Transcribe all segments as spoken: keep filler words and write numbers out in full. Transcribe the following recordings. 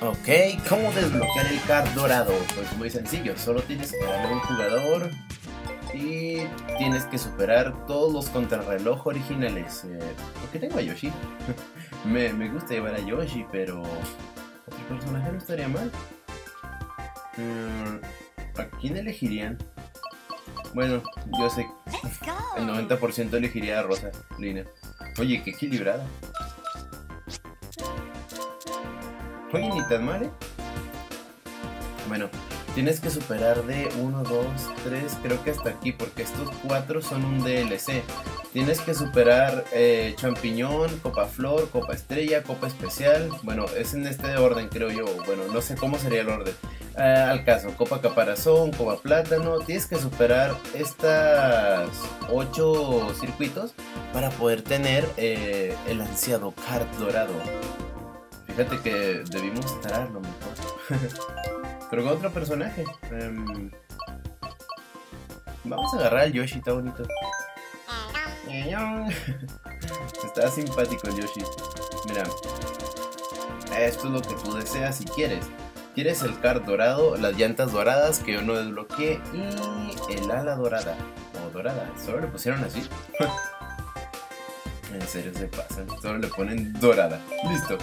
Ok, ¿cómo desbloquear el card dorado? Pues muy sencillo, solo tienes que darle a un jugador y tienes que superar todos los contrarreloj originales. Eh, porque tengo a Yoshi. me, me gusta llevar a Yoshi, pero otro personaje no estaría mal. Mm, ¿A quién elegirían? Bueno, yo sé, el noventa por ciento elegiría a Rosa Lina. Oye, qué equilibrada. Oye, ni tan mal, ¿eh? Bueno, tienes que superar de uno, dos, tres, creo que hasta aquí, porque estos cuatro son un D L C. Tienes que superar eh, Champiñón, Copa Flor, Copa Estrella, Copa Especial. Bueno, es en este orden, creo yo. Bueno, no sé cómo sería el orden. Eh, al caso, Copa Caparazón, Copa Plátano. Tienes que superar estas ocho circuitos para poder tener eh, el ansiado card dorado. Fíjate que debimos estar lo mejor. Pero con otro personaje. Um, vamos a agarrar al Yoshi, está bonito. Está simpático el Yoshi. Mira, esto es lo que tú deseas si quieres. Quieres el card dorado, las llantas doradas que yo no desbloqueé y el ala dorada. O dorada, solo le pusieron así. En serio se pasan, solo le ponen dorada. Listo.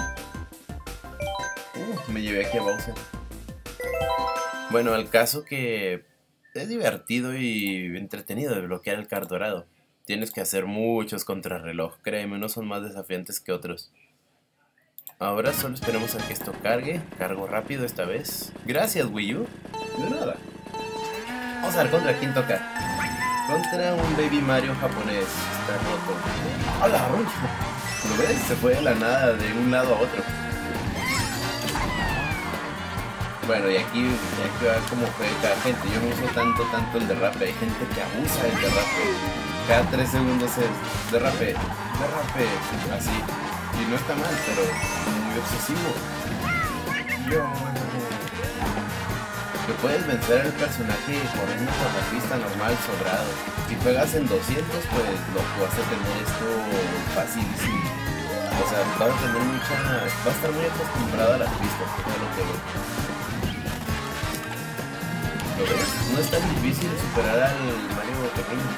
Uh, me llevé aquí a Bowser. Bueno, al caso que es divertido y entretenido desbloquear el card dorado. Tienes que hacer muchos contrarreloj, créeme, unos son más desafiantes que otros. Ahora solo esperemos a que esto cargue. Cargo rápido esta vez. Gracias, Wii U. De nada. Vamos a ver contra quién toca. Contra un Baby Mario japonés. Está roto. ¡Hala, Ruch! ¿Lo ves? Se fue de la nada de un lado a otro. Bueno, y aquí hay que ver cómo juega cada gente. Yo no uso tanto, tanto el derrape. Hay gente que abusa del derrape. Cada tres segundos es derrape, derrape, así. Y no está mal, pero muy obsesivo. Yo... Que puedes vencer al personaje corriendo por la pista normal sobrado. Si juegas en doscientos, pues lo vas a tener esto facilísimo. O sea, vas a tener mucha... vas a estar muy acostumbrado a las pistas, es lo que veo. ¿Lo ves? No es tan difícil superar al Mario pequeño.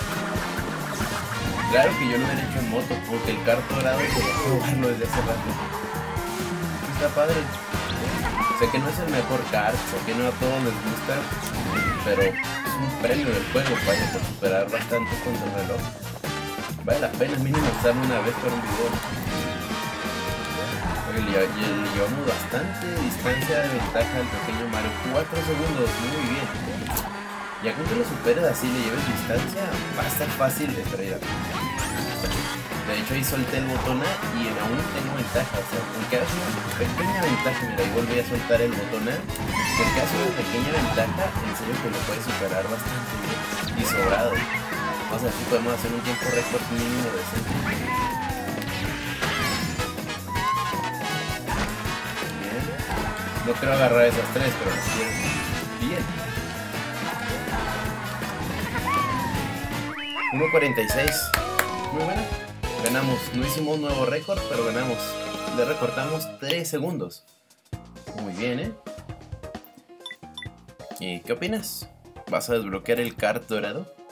Claro que yo lo hubiera hecho en moto, porque el kart dorado quería probarlo desde hace rato. Está padre. Sé que no es el mejor kart, sé que no a todos les gusta, pero es un premio del juego, vaya, por superar bastante con el reloj. Vale la pena mínimo usarlo una vez para un video. Oye, le llevamos bastante distancia de ventaja al pequeño Mario, cuatro segundos, muy bien. Ya que tú lo superes así, le lleves distancia, va a estar fácil de estrellar. De hecho ahí solté el botón A y aún tengo ventaja, o sea, aunque hace una pequeña ventaja, mira, ahí volví a soltar el botón A, porque hace una pequeña ventaja, en serio que lo puedes superar bastante bien y sobrado. O sea, así podemos hacer un tiempo récord mínimo de ese. Bien. No quiero agarrar esas tres, pero las quiero. Bien. uno cuarenta y seis. Muy buena. Ganamos. No hicimos un nuevo récord, pero ganamos. Le recortamos tres segundos. Muy bien, ¿eh? ¿Y qué opinas? ¿Vas a desbloquear el kart dorado?